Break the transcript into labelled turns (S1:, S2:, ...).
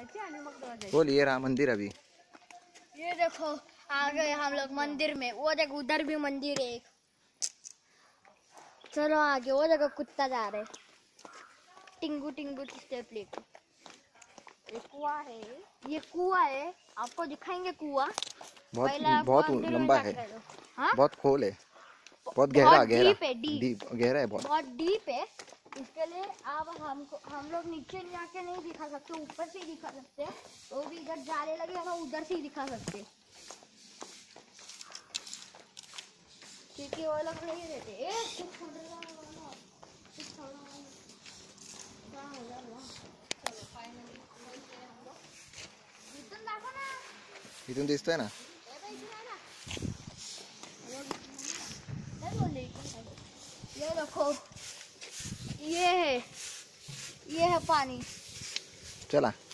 S1: बोल, ये रहा मंदिर। अभी
S2: ये देखो आ गए हम लोग मंदिर में। वो देखो उधर भी मंदिर है। चलो आगे। वो देखो कुत्ता जा रहे, टिंगू टिंगू स्टेप लेके। ये कुआं है, ये कुआं है। आपको दिखाएंगे कुआं।
S1: बहुत लंबा है,
S2: हाँ?
S1: बहुत खोल है, बहुत गहरा
S2: डीप है,
S1: डीप गहरा है,
S2: बहुत डीप है। इसके लिए अब हम लोग नीचे जाके नहीं दिखा सकते, ऊपर से ही दिखा सकते हैं। तो भी इधर जाने लगे हम उधर से ही दिखा सकते, क्योंकि वो लोग नहीं रहते।
S1: इथून दिसतोय ना।
S2: ये देखो, ये है पानी।
S1: चला।